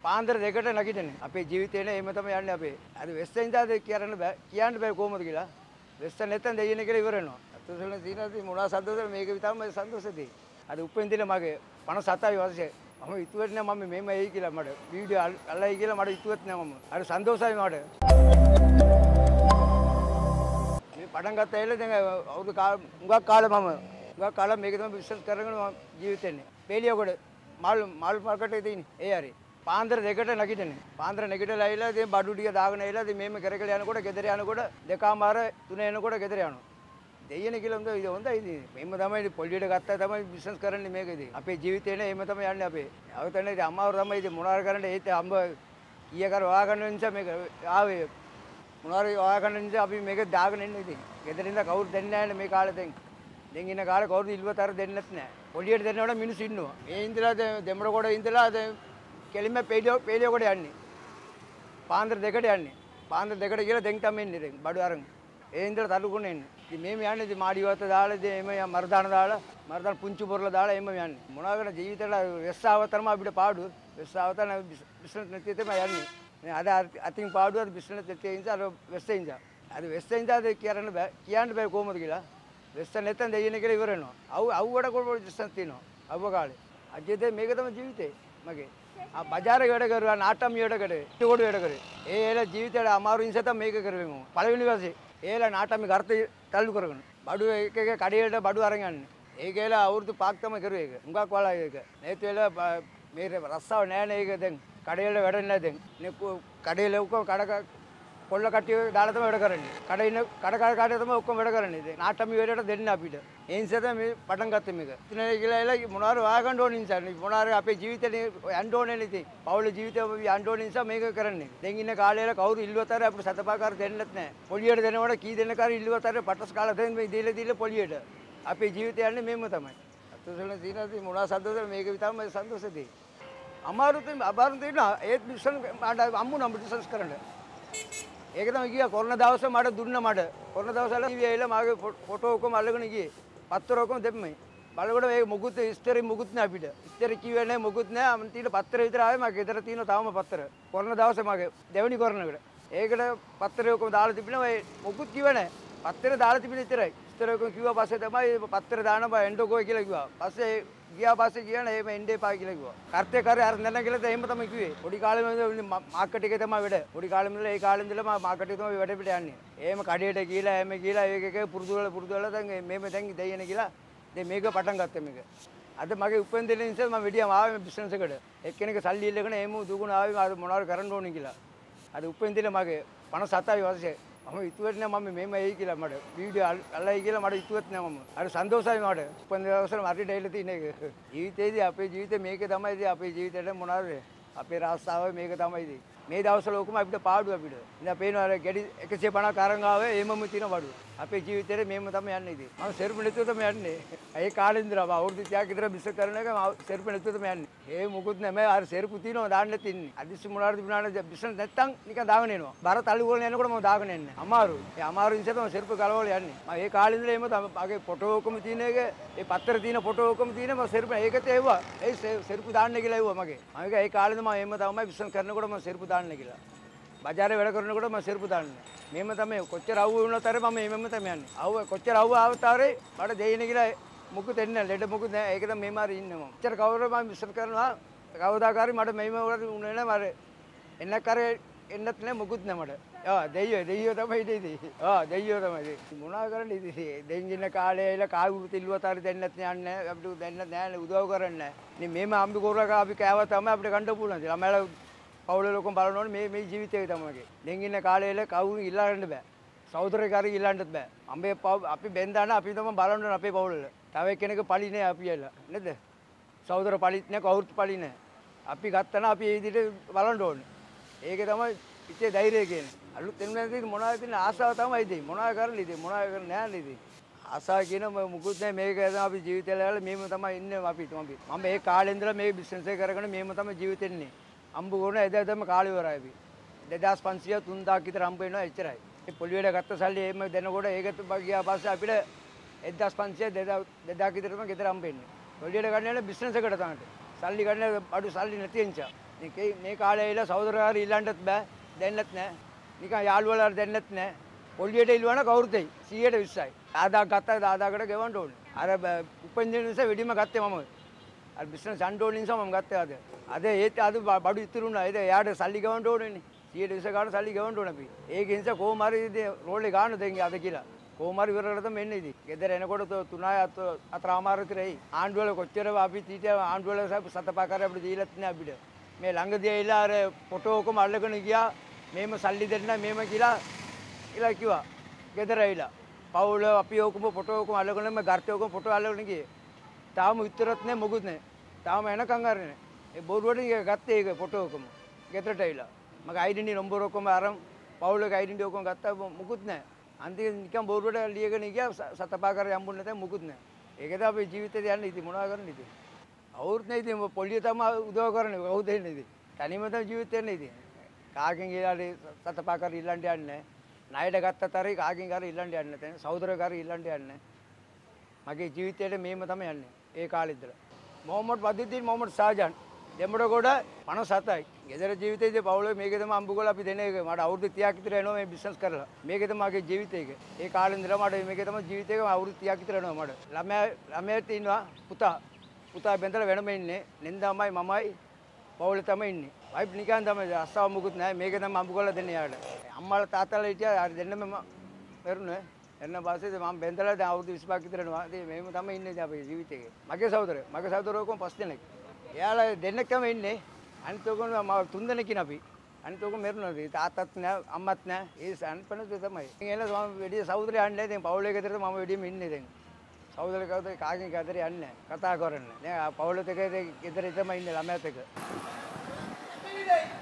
පාන්දර දෙකට නැගිටින්නේ. අපේ ජීවිතේ නේ එහෙම තමයි යන්නේ අපේ. අද වෙස්සෙන්දාද කියන්න බෑ කොහොමද කියලා. වෙස්ස නැත්තම් දෙයියනේ කියලා ඉවර වෙනවා. අතසල සීනාදී මොනවා සද්දවද මේක විතරම සන්තෝෂෙදී. අද උපෙන්දින මගේ 57 වර්ෂයේ මම හිතුවේ නෑ මම මෙහෙම එයි කියලා මට වීඩියෝ අල්ලයි කියලා මට හිතුවත් නෑ මම. අර සන්තෝෂයි මට. මේ පටන් ගත්ත ඇයිල දැන් අවුරුදු හුඟක් කාලේ මේක තමයි බිස්නස් කරගෙන මම ජීවිතේන්නේ. බේලියකොට මාල් මාකට් එකේ තියෙන්නේ. ඒ හරි. පාන්දර දෙකට නැගිටින්නේ. පාන්දර නැගිටලා ඇවිල්ලා ඉතින් බඩු ටික දාගෙන ඇවිල්ලා ඉතින් මෙහෙම කරකල යනකොට ගෙදර යනකොට දෙකමාර තුන එනකොට ගෙදර යනවා. දෙයියනේ කියලා හොඳයි ඉතින්. මෙහෙම තමයි පොලියට ගත්තා තමයි බිස්නස් කරන්නේ මේකදී. අපේ ජීවිතේ නේ එහෙම තමයි යන්නේ අපේ. අවතන ඉතින් අම්මාව තමයි ඉතින් මොනාර කරන්නේ ඒත් අම්බ කීය කර හොයා ගන්න නිසා මේක ආවේ. මොනාර හොයා ගන්න නිසා අපි මේක දාගෙන ඉන්නේ ඉතින්. ගෙදර ඉඳලා කවුරු දෙන්නේ නැහැ නේ මේ කාලේ දැන්. දැන් ඉන්න කාලේ කවුරුද ඉල්ලුවතර දෙන්නෙත් නැහැ. පොලියට දෙන්නවට මිනිස්සු ඉන්නවා. මේ ඉඳලා දෙමළ කොට ඉඳලා කෙලින්ම පේලිය කොට යන්නේ. පාන්දර දෙකට යන්නේ. පාන්දර දෙකට කියලා දැන් තමයි එන්නේ දැන් බඩු අරන්. ඒ ඉඳලා තලු කොනේ එන්නේ. ඉතින් මේ යන්නේ ඉතින් මාඩි වත දාලා ඉතින් එම මර්දාන දාලා මර්දාන පුංචි පොරලා දාලා එම යන්නේ. මොනවාකට ජීවිතේට වෙස්සාවතරම අපිට පාඩුව. වෙස්සාවතන බිස්නස් නැති තමයි යන්නේ. මේ අද අතින් පාඩුවද බිස්නස් නැති නිසා අර වෙස්සෙන්දා. අද වෙස්සෙන්දාද කියන්න බෑ කොහොමද කියලා. වෙස්ස නැත්තම් දෙයියනේ කියලා ඉවර වෙනවා. අවුවට කොහොමද බිස්නස් තියෙනවා. අවුව කාලේ. අජිතේ මේක තමයි ජීවිතේ මගේ. බજારે වැඩ කරුවා නාට්‍යම් වැඩ කරේ ටිකොඩ වැඩ කරේ ඒ එල ජීවිතේට අමාරු නිසා තමයි මේක කරුවේ මම පළවෙනි වර්ෂේ ඒල නාට්‍යම් ගර්ථ තල්ලු කරගෙන බඩු එක කඩේට බඩු අරන් යන්නේ ඒක එල අවුරුදු 5ක් තමයි කරුවේ ඒක හුඟක් වලා ඒක ඒත් වෙල මේ රස්සාව නෑ නේ ඒක දැන් කඩේට වැඩ නැහැ දැන් කඩේ ලොක්කම කඩ කොල්ල කට්ටිය දාලා තමයි වැඩ කරන්නේ කඩේ ඉන්න කඩ තමයි ඔක්කොම වැඩ කරන්නේ දැන් නාට්‍යම් වැඩට දෙන්න අපිට ඒ නිසා තමයි මේ පටන් ගත්තේ මේක. ඉතින් කියලා එලා මොනවාර වාය ගන්න ඕන නිසා මොනවාර අපේ ජීවිතේ යන්න ඕනේ නේ ඉතින්. පවුලේ ජීවිතේ යන්න ඕන නිසා මේක කරන්නේ. දැන් ඉන්න කාලේ කවුරු ඉල්ලුවතර අපිට සතපාකාර දෙන්නෙත් නැහැ. පොලියට දෙනකොට කී දෙන්න කාර ඉල්ලුවතර පටස් කාලා දෙන්න මේ දීලා පොලියට. අපේ ජීවිතය යන්නේ මෙහෙම තමයි. අතසල සීනාදී මොනවා සද්දවද මේක විතරම සන්තෝෂෙදී. අමාරු තියෙනවා ඒත් බිස්නස් අම්මු බිස්නස් කරන්න. ඒක තමයි ගියා කොරෝනා දවසේ මට දුන්න මට. කොරෝනා දවසල ටීවී ඇවිල්ලා මාගේ ෆොටෝ ඔක්කොම අල්ලගෙන ගියේ. පත්තර ඔක්කොම දෙප්පමයි. බලකොට මේ මුකුත් ඉස්තරි මුකුත් නෑ අපිට. ඉස්තරි කිව්වේ නෑ මුකුත් නෑ. අමන් තියෙන පත්තර විතර ආවේ මගේ ගෙදර තියෙන තාම පත්තර. කොරෝනා දවසේ මගේ දෙවෙනි කොරෝනාකට. ඒකට පත්තරේ ඔක්කොම දාලා තිබුණා. ඒ මුකුත් කිව්වේ නෑ. පත්තරේ දාලා තිබුණ විතරයි. ඉස්තර ඔක්කොම කිව්වා පස්සේ තමයි පත්තර දාන්න බෑ එන්ඩෝකෝ කියලා කිව්වා. පස්සේ ගියා පස්සේ කියන එහෙම එන්න එපා කියලා කිව්වා. කර්තේ කරේ අර නැන්න කියලා එහෙම තමයි කිව්වේ. පොඩි කාලේ මම මාකට් එකේ තමයි වැඩ. පොඩි කාලේ ඉඳලා ඒ කාලේ ඉඳලා මම මාකට් එකේ තමයි වැඩ පිට යන්නේ. එහෙම කඩේට ගිහලා එහෙම ගිහලා ඒක පුරුදු වෙලා දැන් මේක දැන් දෙයියනේ කියලා දැන් මේක පටන් ගත්තා මේක. අද මගේ උපෙන්දින නිසා මම විඩියම ආවේ මේ බිස්නස් එකට. එක්කෙනෙක් සල්ලි ඉල්ලගෙන එහෙම දුගුණ ආවේ මොනවාර කරන්න ඕනේ කියලා. අද උපෙන්දින මගේ 57 වර්ෂයේ මම හිතුවේ නෑ මම මෙහෙම එයි කියලා මට වීඩියෝ අල්ලයි කියලා මට හිතුවත් නෑ මම. අර සන්තෝෂයි මට. උපෙන්දින දවසට මට දෙයිලා තියෙන එක. ජීවිතේදී අපේ ජීවිතේ මේක තමයි ඉතින් අපේ ජීවිතේට මොනවාද අපේ රාස්තාව මේක තමයි ඉතින්. මේ දවස්වල ඔකම අපිට පාඩුව අපිට. ඉතින් පේනවා අර ගෙඩි 150 අරන් ආවේ එහෙමම තියෙන බඩුව. අපේ ජීවිතේට මෙහෙම තමයි යන්නේ ඉතින්. මම සෙර්පු නැතුව තමයි යන්නේ. ඒ කාලේ ඉඳලා මම අවුරුදු 30ක් විතර බිස්නස් කරන එක මම සෙර්පු නැතුව තමයි යන්නේ. ඒ මොකුත් නෑ මම අර සෙර්පු තියනවා දාන්න තින්නේ. අදිස්සි මොනවාරි තිබුණාට බිස්නස් නැත්තම් නිකන් දාගෙන එනවා. බර තල්ලු වල යනකොට මම දාගෙන එන්නේ. අමාරුයි. ඒ අමාරු නිසා තමයි සෙර්පු ගලවල යන්නේ. මම ඒ කාලේ ඉඳලා එහෙම තමයි මගේ ෆොටෝ ඔක්කොම තියෙන එක ඒ පත්තර තියෙන ෆොටෝ ඔක්කොම තියෙන මම සෙර්පු ඒකත් එව්වා. ඒ සෙර්පු දාන්න කියලා එව්වා මගේ. මම ඒ කාලේ ඉඳලා මම එහෙම තමයි බිස්නස් කරනකොට මම සෙර්පු දාන්න කියලා. බજારે වැඩ කරනකොට මම සෙර්පු දාන්නේ. මෙහෙම තමයි කොච්චර අවුව වුණත් අර මම මෙහෙම තමයි යන්නේ. අවුව කොච්චර අවුව ආවත් ආරේ මට දෙයිනේ කියලා මුකුත් එන්නේ නැහැ. ලෙඩ මුකුත් නැහැ. ඒක තමයි මෙහෙම හරි ඉන්නේ මම. කොච්චර කවුරු මම බිස්නස් කරනවා කවදාකාරී මට මෙහෙම වලට උනේ නැහැ මම. එන්න කරේ එන්නත් නැහැ මුකුත් නැහැ මට. දෙයියෝ තමයි ඉතින්. දෙයියෝ තමයි. මොනවා කරන්නේ ඉතින්. දෙයින් ඉන්න කාලේ ඇවිල්ලා කාවුරු තිල්ලුවත් හරි දෙන්නත් යන්නේ අපිට දෙන්නත් නැහැ උදව් කරන්නේ නැහැ. ඉතින් මේම අම්බි කොරලා අපි කෑවා තමයි අපිට ගන්න පුළුවන්. ළමයිලා පවුලේ ලොකම බලන්න ඕනේ මේ ජීවිතේ තමයි. දැන් ඉන්න කාලේ ඉල කවුරු ඉල්ලන්න බෑ. සහෝදරයෙක් හරි ඉල්ලන්නත් බෑ. අම්බේ අපි බෙන්දාන අපි තමයි බලන්න ඕනේ අපේ පවුලේ. තව එක්කෙනෙක් පලි නෑ අපි ඇල්ල. නේද? සහෝදර පලිත් නෑ කවුරුත් පලි නෑ. අපි ගත්තා නම් අපි ඒ විදිහට බලන්න ඕනේ. ඒක තමයි ඉතේ ධෛර්යය කියන්නේ. අලුත් එන්නේ මොනවද තියෙන ආසාව තමයි ඉතින්. මොනවද කරන්නේ ඉතින් මොනවද කරන්නේ නෑ ඉතින්. ආසාව කියන මුකුත් නෑ මේක තමයි අපි ජීවිතේ වල මේම තමයි ඉන්නේ අපි. මම මේ කාලේ ඉඳලා මේ බිස්නස් එක කරගෙන මේම තමයි ජීවිතේ ඉන්නේ. අම්බු ගොන එදාදම කාලේ ඉවරයි අපි. 2500 3000 විතර හම්බ වෙනවා එච්චරයි. මේ පොලියට ගත්ත සල්ලි එහෙම දෙනකොට ඒකත් ගියා පස්සේ අපිට 1500 2000 විතරම ගෙදර හම්බ වෙන්නේ. පොලියට ගන්න යන බිස්නස් එකට තමයි. සල්ලි ගන්න අඩු සල්ලි නැති නිසා. මේ කාලේ ඇවිල්ලා සහෝදරකාරී ඉල්ලන්නත් බෑ. දෙන්නත් නැහැ. නිකන් යාළුවලාට දෙන්නත් නැහැ. පොල්ලියට ඉල්ලුවන කවුරුත් එයි 120යි. ආදාක් ගත්තා ආදාකට ගෙවන්න ඕනේ. අර උපන්දින නිසා වෙඩිම ගත්තේ මම. අර බිස්නස් අන්ඩෝල් නිසා මම ගත්තේ අද. අද ඒත් අද බඩු ඉතුරුනා. ඒක එයාට සල්ලි ගෙවන්න ඕනේනේ. 120 කාට සල්ලි ගෙවන්න ඕන අපි. ඒක නිසා කොහොම හරි රෝලේ ගන්න දෙන්නේ අද කියලා. කොහොම හරි ඉවරකට තමයි එන්නේ ඉතින්. ගෙදර එනකොට 3:00 විතර එයි. ආණ්ඩුව වල කොච්චර අපි ඊට ආණ්ඩුව වල සතපාකාරය අපිට දීලත් නෑ අපිට. මේ ළඟදී ඇවිල්ලා අර ෆොටෝ ඔක්කොම අල්ලගෙන ගියා. මේම සල්ලි දෙන්න මේම කියලා කිව්වා. ගෙදර ඇවිල්ලා. පවුල අපි ඔක්කොම ෆොටෝ ඔක්කොම අල්ලගෙන මේ ගර්තේ ඔක්කොම ෆොටෝ අල්ලගෙන ගියේ. තාම උත්තරත් නෑ මොකුත් නෑ. තාම එනකන් අරනේ. ඒ බොරුවට ගත්තේ ඒක ෆොටෝ ඔක්කොම. ගෙදරට ඇවිල්ලා. මගේ ඩෙන්ටි නම්බර ඔක්කොම අරන් පවුලේ ඩෙන්ටි ඔක්කොම ගත්තා මොකුත් නෑ. අන්තිම නිකන් බොරුවට ලියගෙන ගියා සතපාකාරය හම්බුනේ නැත්නම් මොකුත් නෑ. ඒකද අපේ ජීවිතේ යන්නේ ඉතින් මොනවා කරන්නේ ඉතින්. අවුරුත් නෑ ඉතින් පොලිය තමයි උදව් කරන්නේ කවුද එන්නේ ඉතින්. තනියම තමයි ජීවිතේ යන්නේ ඉතින්. කාගෙන් ගිහලා සතපාකාරය ඉල්ලන්න යන්නේ නෑ. ණයට ගත්තත් හරි කාගෙන් හරි ඉල්ලන්න යන්නේ නැතේ. සහෝදරයෙක් හරි ඉල්ලන්න යන්නේ නෑ. මගේ ජීවිතේට මේම තමයි යන්නේ. ඒ කාලේ ඉඳලා. මොහමඩ් වදිද්දීන් මොහමඩ් සාජන් දෙමඩගොඩ 57යි. ගෙදර ජීවිතේදී පවුලේ මේකේ තමයි අම්බුගල අපි දෙන එක. මට අවුරුදු 30ක් විතර යනවා මේ බිස්නස් කරලා. මේකේ තමයි මගේ ජීවිතේ එක. ඒ කාලේ ඉඳලා මට මේකේ තමයි ජීවිතේ එක අවුරුදු 30ක් විතර යනවා මට. ළමයාත් ඉන්නවා පුතා බෙන්දලා වෙනම ඉන්නේ. නෙන්දාමයි මමයි පවුලේ තමයි ඉන්නේ. වයිෆ් නිකන් තමයි අස්සාව මුකුත් නැහැ. මේකේ තමයි අම්බුගල දෙන්නේ යාට. අම්මාලා තාත්තාලා හිටියා හරි දෙන්නම මරුනේ. එන්න පස්සේ මම බෙන්දලා දැන් අවුරුදු 25ක් විතර යනවා. ඉතින් මේම තමයි ඉන්නේ දැන් අපේ ජීවිතේ එක. මගේ සහෝදරයෝ කොහොම 5 දෙනෙක්. එයාලා දෙන්නෙක් තමයි ඉන්නේ. අනිත් ඔක්කොම මම 3 දෙනෙක්ින් අපි. අනිත් ඔක්කොම මරුණා. තාත්තත් නෑ අම්මත් නෑ. ඒ සම්පන්නද තමයි. ඉතින් එළ මම වෙඩි සහෝදරය යන්නේ දැන් පවුලේ ගෙදරට මම වෙඩියෙම ඉන්නේ දැන්. සහෝදරය කවුද කාගෙන් ගෙදර යන්නේ නෑ. කතා කරන්නේ. දැන් පවුලත් එක ගෙදර තමයි ඉන්නේ ළමයාත් එක.